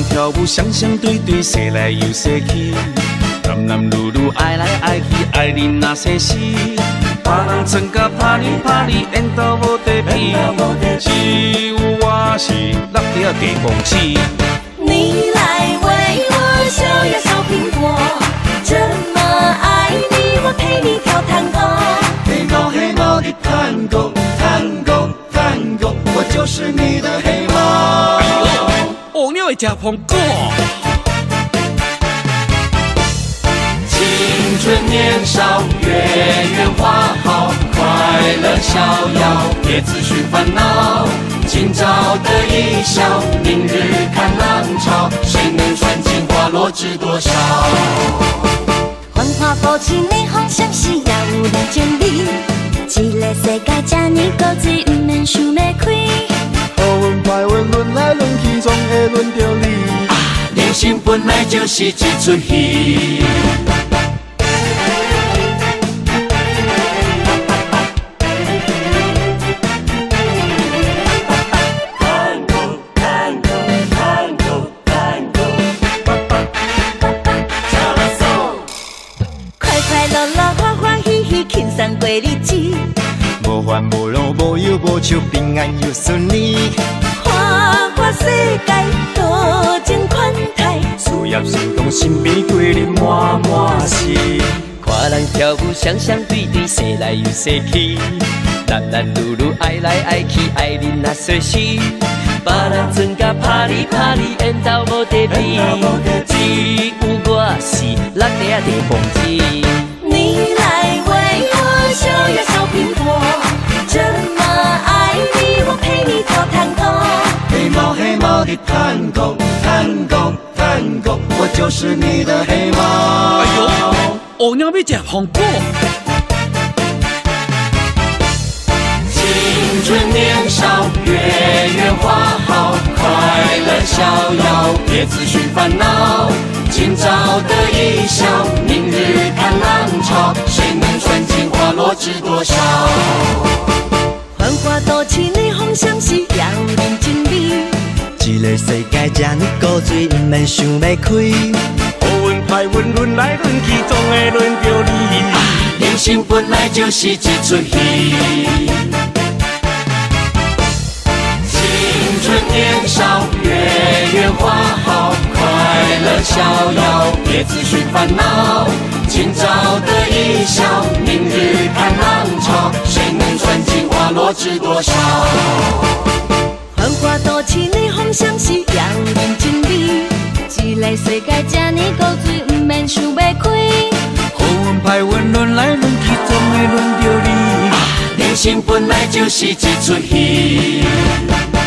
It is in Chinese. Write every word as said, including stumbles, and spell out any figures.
跳舞，双双对对，踅来又踅去。男男女女爱来爱去，爱人若生死。别人参甲拍你拍你，缘投无地比，只有我是落了地公子。 你来为我削呀小苹果，这么爱你，我陪你跳探戈。 黑猫黑猫的探戈，探戈探戈，我就是你的黑猫。 哎呦，哦，你会吃苹果？ 青春年少，月圆花好，快乐逍遥，别自寻烦恼。今朝得一笑，明日看浪潮，谁能算尽花落知多少？ 繁华多情的方向是也有两千里，这个世界这呢高水，不免想要开。 好运歹运轮来轮去，总会轮到你。啊，人生本来就是一出戏。 过日子， 无烦无恼，无忧无愁，平安又顺利。 花花世界，多情款待。 事业成功，身边过日满满是。 看人跳舞，双双对对，踅来又踅去。男男女女爱来爱去，爱人若衰死。别人曾甲拍你拍你，缘投无地比，只有我是落地地公子。 你来为我削呀小苹果，这么爱你，我陪你跳探戈。 黑猫黑猫的探戈，探戈探戈，我就是你的黑猫。 哎呦，哦，你要吃苹果？ 青春年少，月圆花好，快乐逍遥，别自寻烦恼。今朝得一笑，明日看浪潮，谁能算尽花落知多少？ 繁华多情的方向是遥人真理， 这个世界这呢高水，不免想要开。 好运歹运轮来轮去，总会轮到你。 啊，人生本来就是一出戏。青春年少，月圆花好，快乐逍遥，别自寻烦恼。今朝得一笑，明日看浪潮，谁能算尽花落知多少？ 繁华多情的方向是遥人真理，这个世界这呢高水，不免想要开。 好运歹运轮来轮去，总会轮到你。 啊，人生本来就是一出戏。